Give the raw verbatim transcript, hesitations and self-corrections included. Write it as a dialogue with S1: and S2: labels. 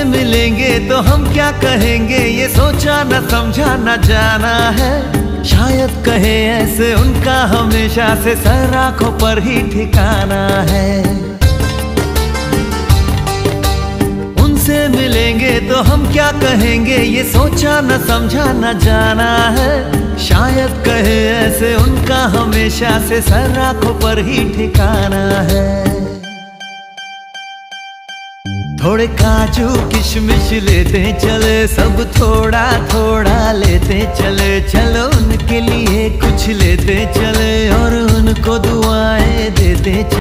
S1: मिलेंगे तो हम क्या कहेंगे, ये सोचा न समझा न जाना है। शायद कहे ऐसे उनका हमेशा से सर आंखों पर ही ठिकाना है। उनसे मिलेंगे तो हम क्या कहेंगे, ये सोचा न समझा न जाना है। शायद कहे ऐसे उनका हमेशा से सर आंखों पर ही ठिकाना है। थोड़े काजू किशमिश लेते चले, सब थोड़ा थोड़ा लेते चले। चलो उनके लिए कुछ लेते चले और उनको दुआएं देते चले।